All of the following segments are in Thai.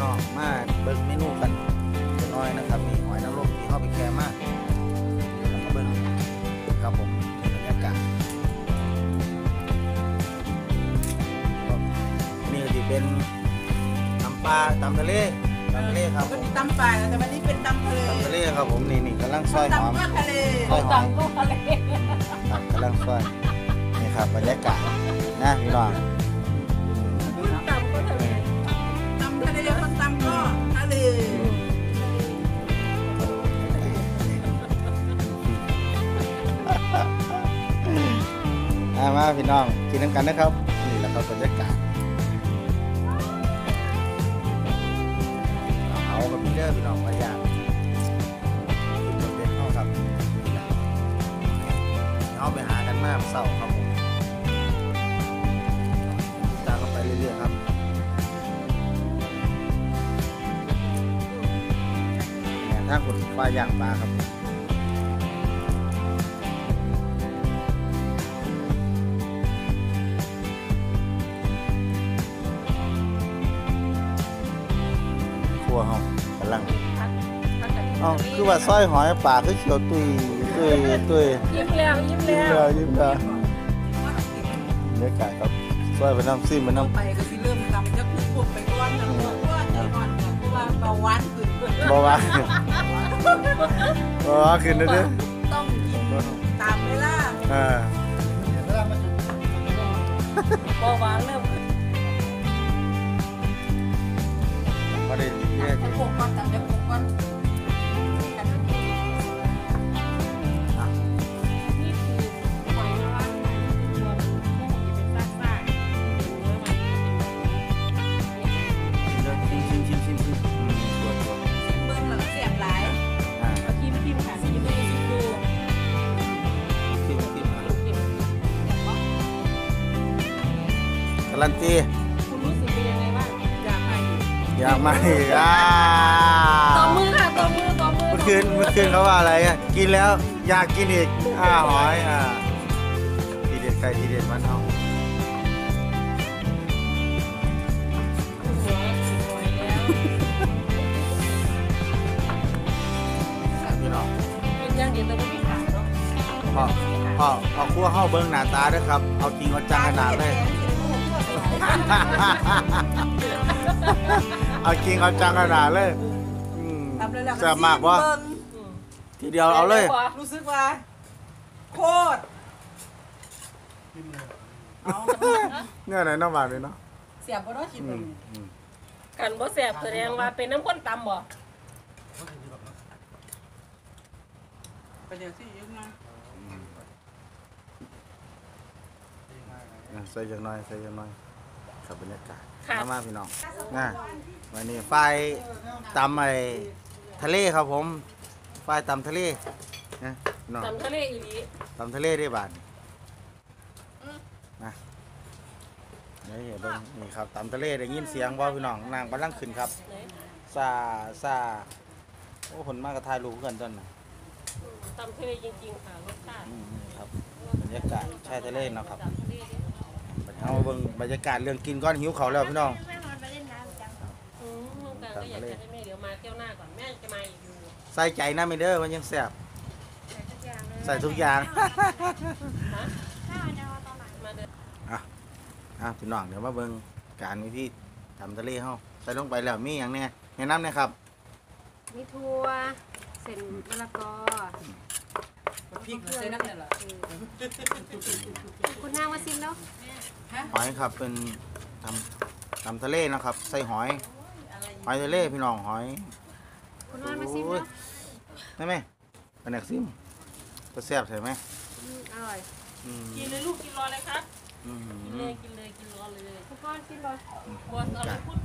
น้องมาเบิ่งเมนูกันจะน้อยนะครับนี่หอยนางรมที่เข้าไปแค่มากมาเบิ่งครับผมบรรยากาศนี่ก็จะเป็นตำปลาตำทะเลครับผมตำปลาแต่วันนี้เป็นตำทะเลตำทะเลครับผมนี่กำลังซอยหอมตำทะเลซอยหอมตำก็ทะเลครับกำลังซอยนี่ครับบรรยากาศนะพี่น้องตำก็ทะเลตำทะเลคนตำก็ทะเลมาพี่น้องกินน้ำกันนะครับนี่แหละครับบรรยากาศเอากับพี่เด้อพี่น้องมาย่างกินเด็ดๆเข้าครับนี่แหละเอาไปหากันมากเศร้าครับผมตามกันไปเรื่อยๆครับเนี่ยถ้าคนปลาย่างปลาครับครัวเฮากำลังอ๋อคือว่าซอยหอยปลาคือเขียวตุยยิ้มแล้วยิ้มแล้วบรรยากาศครับซอยไปน้ำซิมไปน้ำไปก็สิเริ่มตำจะขึ้นพวกไปก้อนนะเพราะว่าใจอ่อนเพราะว่าเบาหวานขึ้นบ่ว่าขึ้นเด้อต้องกินตามเวลาเบาหวานเริ่มขึ้นบ่ได้เรียกพวกก้อนตำจะพวกก้อนนี่คือหอยนางรมตัวมันพวกมันจะเป็นซ่าๆเนื้อมันชิมตัวเบิ้งแล้วเสียบหลายเอาทิมค่ะทิมไม่ได้ชิมดูชิมทิมการันตีคุณรู้สึกเป็นยังไงบ้างอยากให้อยากมาอีกตบมือค่ะตบมือเมื่อคืนเขาว่าอะไรกินแล้วอยากกินอีกหอยทีเด็ดไก่ทีเด็ดมันเอาหัวสวยแล้วพี่น้องเป็นอย่างเดียวแต่ไม่มีขาเนาะพอคั่วเข้าเบิ้งหน้าตาด้วยครับเอาจริงเอาจังขนาดเลย เอาจริงเอาจังขนาดเลยแซ่บมากวะทีเดียวเอาเลยรู้สึกว่าโคตรเนี่ยไหนน้ำหวานเลยเนาะเสียบบ่ได้คิดเลยกันบ่แสบแสดงว่าเป็นน้ำข้นตำบ่ไปเดี๋ยวสิยึดมาใส่จังน้อยกับบรรยากาศมาพี่น้องวันนี้ไฟตำทะเลครับผมไฟตำทะเลนะน้องตำทะเลอีหลีตำทะเลได้บาทนะนี่เบิ่งนี่ครับตำทะเลได้ยินเสียงบ่พี่น้องนางกำลังขึ้นครับซาโอ้คนมากระทายรูปกันต้นนะตำทะเลจริงๆค่ะรสชาติครับบรรยากาศชายทะเลเนาะครับตำทะเลดิเอาเบิ่งบรรยากาศเรื่องกินก้อนหิวเขาแล้วพี่น้องน้องการก็อยากจะให้แม่เดี๋ยวมาเที่ยวหน้าก่อนแม่จะมาอีกอยู่ใส่ใจนะไม่เด้อมันยังแซ่บใส่ทุกอย่างมาเดินพี่น้องเดี๋ยวมาเบิ่งการวิธีทำทะเลเฮาใส่ลงไปแล้วมีอย่างแน่แนะนำนะครับมีถั่วเส้นมะละกอพริกใส่น้ำเนี่ยเหรอคุณนางมาซิมแล้วหอยครับเป็นทำทะเลนะครับใส่หอยทะเลพี่น้องหอยคุณนางมาซิมแล้วได้ไหมเป็นแอกซิมก็แซ่บใช่ไหมอร่อยกินเลยลูกกินรอเลยครับอืกินเลยกินรอเลยคุณพ่อซิมเลยบัวตอนนี้พูด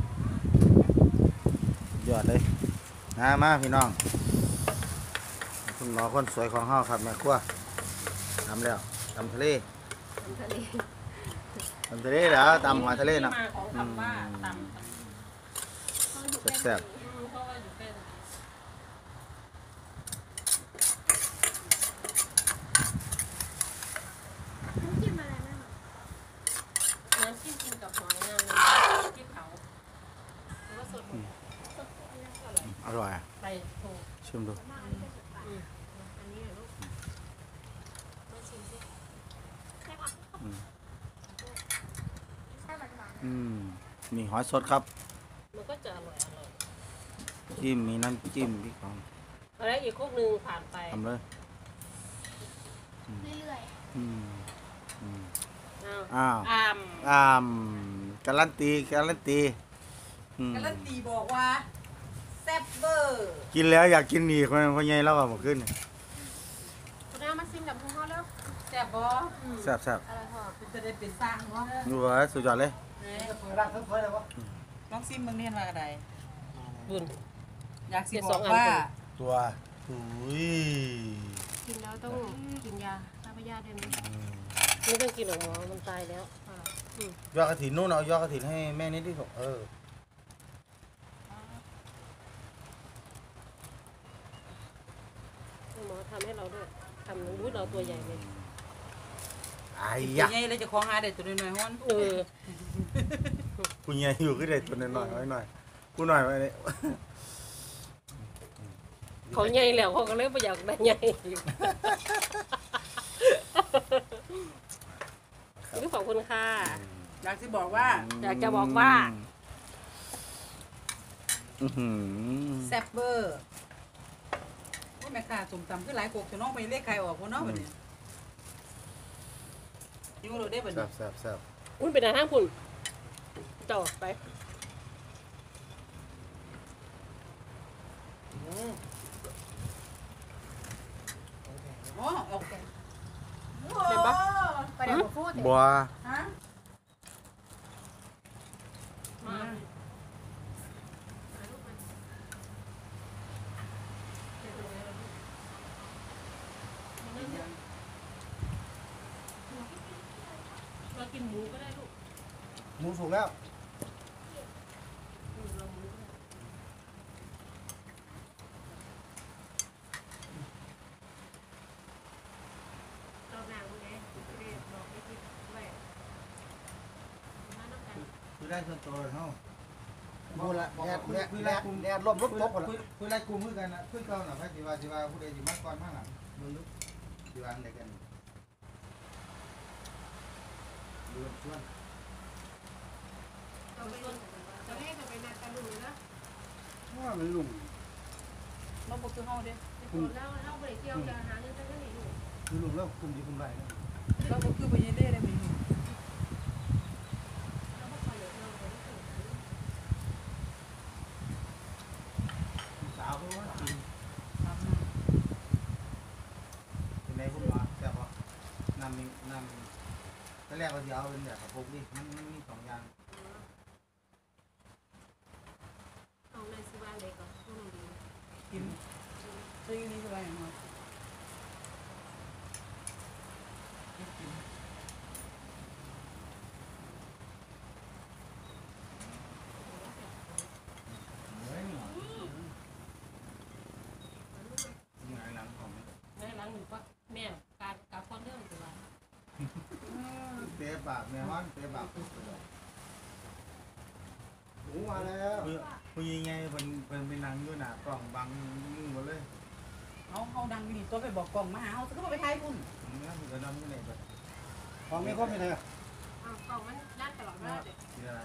ยอดเลยมาพี่น้องคุณหมอคนสวยของเฮาครับแม่ครัวทำแล้วทำทะเลทะเลทำทะเลแล้วตำหอยทะเลเนาะมาของคำว่าตำแซ่บเพราะว่าอยู่เป็นจิ้มอะไรนะน้ำจิ้มกินกับหอยนางรมที่เผาหรือว่าสดหมดชิมดูอันนี้เหรอลูกมาชิมสิมีหอยสดครับมันก็จะอร่อยจิ้มมีน้ำจิ้มพริกของอะไรอีกครกหนึ่งผ่านไปทำเลยเรื่อยอืมอืมอ้าวอ้าวอ้ามการันตีการันตีอืมการันตีบอกว่าแซ่บเบอร์กินแล้วอยากกินอีกคนใหญ่แล้วก็มาขึ้นๆคุณน้ามาชิมกับคุณพ่อแล้วแซ่บบ่แซ่บแซ่บอะไรพ่อจะได้เป็นสร้างเนาะดูว่าสุดยอดเลยน้องซิมมึงเรียนว่าอะไรบุญอยากสิเดี๋ยวบสอองกอันว่าก่อนตัวอุ้ยกินแล้วต้องกินยาฆ่าพยาธิด้วยนะไม่ต้องกินหรอกหมอมันตายแล้วยอดกระถินนู่นเอายอดกระถินให้แม่นิดที่สุดหมอทำให้เราด้วยทำรู้เราตัวใหญ่เลยไอ้ยัยะงไงเลยจะคล้องหาได้ตัวน้อยๆฮ้อนเออกูใหญ่อยู่ก็ได้ตัวน้อยหน่อยกูหน่อยไปเลยเขาใหญ่แล้วเขาก็เลยไม่อยากได้ใหญ่ขอบคุณค่ะอยากสิบอกว่าอยากจะบอกว่าอื้อหือแซ่บเบอร์ว่าแม่ค้าสมตำคือหลายโคกจะน้องไปเลขใครออกบ่เนาะบัดนี้อยู่โลดได้บัดแซ่นี้บแซ่บแซ่บคุณเป็นอาหารคุณเจ้าไปอ๋อออกกันเห็นปะไปเดี๋ยวผมพูดบัวฮะเรากินหมูก็ได้ลูกหมูสุกแล้วเราหนังเลยเรียบบอกไม่คิดไว้มาน้ำกันคุยได้ส่วนตัวเลยเฮาพูดละแดดลมรถตกหมดละคุยได้กลุ่มคือกันนะคุยเก่าน่ะพระสิว่าผู้ใดสิมาก่อนมาหลังมึงดูสิว่าอันใดกันดูชวนเราไปจะให้เราไปนัดกันดูนะว่ามันลุ่มเราบ่คือเฮาเด้แล้วเราไปเที่ยวจะหาเงินจะได้หนีอยู่มันลุ่มแล้วคุมดีคุมไรนะเราบ่คือไปยินเด้ได้มื้อนี้เราไม่คอยเหลือเราเลยสาวเขาว่ากินครับเป็นไงพุ่นมาแซ่บบ่น้ำมีน้ำตอนแรกเราสิเอาเป็นแบบกระปุกดิมันมีสองอย่างเอาในสุวรรณเลยก่อนพูดดีกินซื้อนี่คืออะไรเนาะกินเฮ้ยนี่ไงหลังของแม่ล้างหมูปะแม่การกับคนเรื่องตัวเตะปากแม่ฮ้อนเตะปากปุ๊บเลยหมูมาแล้วผู้หญิงไงเพิ่นไปนั่งอยู่หน้ากล้องบังมึงหมดเลยเอาดังอยู่นี่ตัวไปบอกกล่องมาหาเฮาซะก็ไปถ่ายพุ่นเนี่ยมันก็นำอยู่ไหนเบิดของไม่ครบไม่เลยอ้าวกล่องมันด้านตลอดมาเลยสิอะไร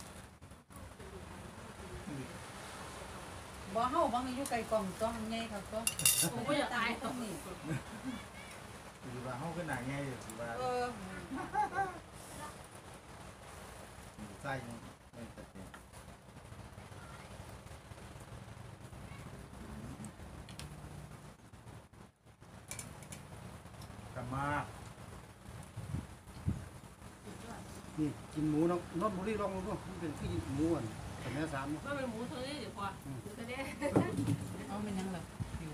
บ่เฮาบางอยู่ไกลกล่องตัวมันใหญ่ครับตัวผมก็อยากตายตรงนี้สิว่าเฮาขึ้นหน้าไงสิว่าเออใส่ยังไม่ตัดเองกลับมานี่กินหมูน้องนนบุรีลองดูมันเป็นที่หมูอ่ะแต่แม่สามไม่เป็นหมูเท่านี้เดี๋ยวพอจะได้เอาเป็นยังล่ะอยู่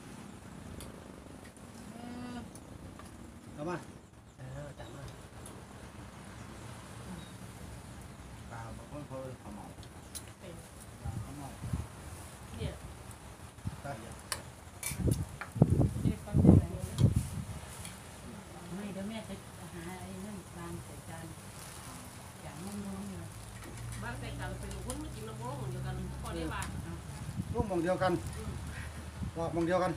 เออเอามาจับมาตาบางคนเขาขมเอาเอามาเนี่ยไปเด็กฟังจังได๋ไม่เดี๋ยวแม่จะหาไอ้นั่นตามใส่จานอย่างนุ่มๆนี่บ้านใส่กันเป็นหุ้นมากินน้ำร้อนเหมือนกันพอได้บ้างร่วมมองเดียวกันพออกมองเดียวกัน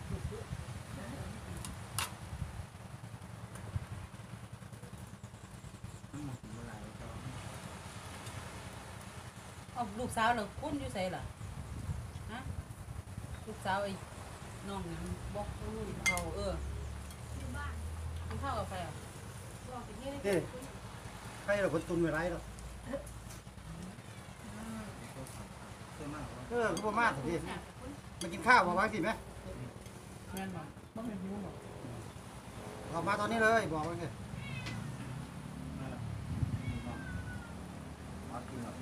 เอาลูกสาวเหรอคุณอยู่ไสล่ะฮะลูกสาวไอ้น้องหยังบอกเขาอยู่บ้านกินข้าวกับใครอ่ะบอกไปที่นี่เอ้ใครเราคนตุนไว้ไรหรอกก็บ่มากสิมากินข้าวมาบ้างสิไหมแม่นบ่บ่แม่นหิวบ่ออกมาตอนนี้เลยบอกว่าไงมากินหรอ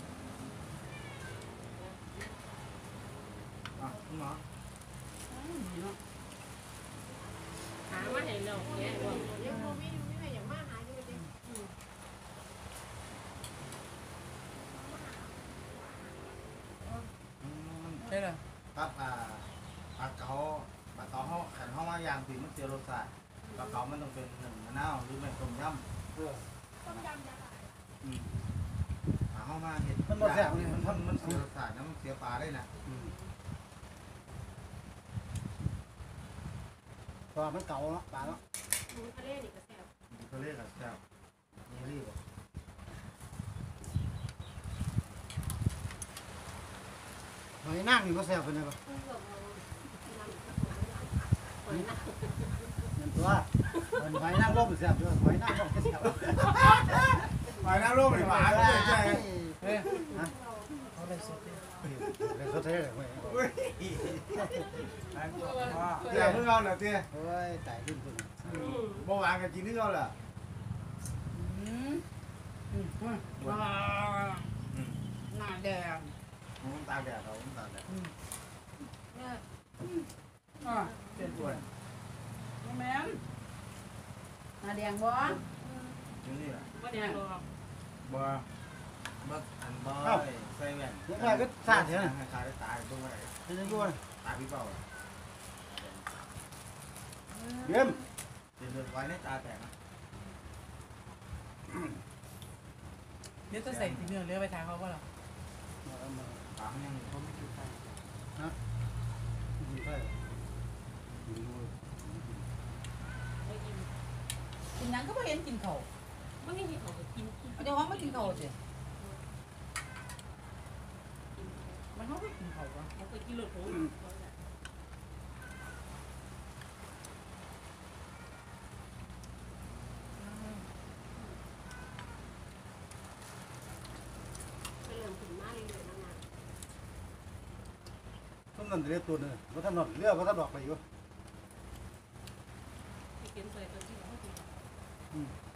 คุณหมอดีเนาะหามาให้เราเนี่ยบอกยังโมไม่รู้ไม่ไหนอย่างมากหาอยู่ดิได้ล่ะครับปลาเก๋าเขาขันเขามายางสีมันเสียรสชาติปลาเก๋ามันต้องเป็นหนึ่งมะนาวหรือไม่ต้มยำต้มยำจะหลายเขามาเห็ดมันเสียรสชาตินะมันเสียปลาได้นะเพราะมันเก่าเนาะปลาเนาะหมูทะเลนี่ก็แซ่บเขาเรียกอะไรแซ่บนี่รีบหอยนั่งนี่ก็แซ่บเป็นไงบ่เพิ่งลงมานั่นตัวหอยนั่งร่มแซ่บด้วยหอยนั่งร่มแซ่บไปนะลูกหมาไม่ใช่เฮ้ยฮะเอาเลยสุดเลยเลยเขาเท่เลยเว้ยเดี๋ยวเพิ่งเอาหน่อยเตี้ยโอ้ยตายรุ่นตัวนี้เมื่อวานกันกินที่เขาแหละว้าหน้าแดงมันตาแดดเราตาแดดอ่ะเปลี่ยนตัวแม่นหน้าแดงบ่นี่แหละว่าแดงหรอกบ่อันบ่ใส่แว่นเดี๋ยวแม่ก็สาดเถอะให้ขาได้ตายตรงไหนเป็นยังไงตาพี่เป้าเยี่ยมเดือดไว้ในตาแตกนะเดี๋ยวจะใส่สีเหลืองเลือไปทางเขาก็หรอตายังเขาไม่กินใครมีไฟกินหยังก็ไม่เห็นกินเขาวไม่ให้เขากินเดี๋ยวเขาไม่กินเขาวสิมันเขาไม่กินเขาววะเขาเคยกินหลุดหูไปเรื่องถึงมาเรื่อยๆนานต้นนั่นเรียกตัวนึงเพราะท่านนอนเรือเพราะท่านดอกไปอยู่ๆที่เก็บใส่ตัวที่เขากินอืม